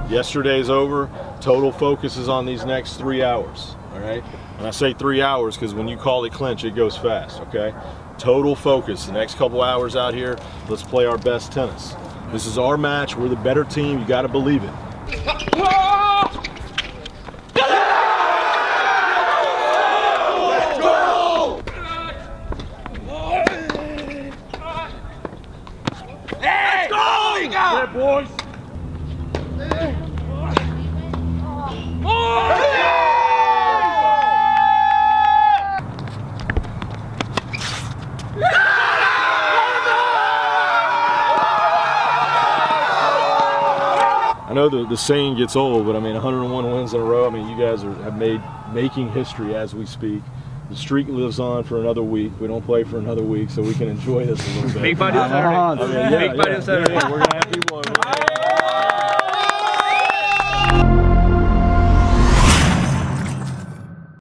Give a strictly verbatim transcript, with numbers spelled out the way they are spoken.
Yesterday's over. Total focus is on these next three hours. All right. And I say three hours because when you call it clinch, it goes fast. Okay. Total focus. The next couple hours out here, let's play our best tennis. This is our match. We're the better team. You got to believe it. Yeah, boys. I know the, the saying gets old, but I mean, one hundred and one wins in a row. I mean, you guys are, have made making history as we speak. The streak lives on for another week. We don't play for another week, so we can enjoy this a little bit. Big fight on Saturday. I mean, yeah, Big fight yeah, on Saturday. yeah, yeah. We're gonna have people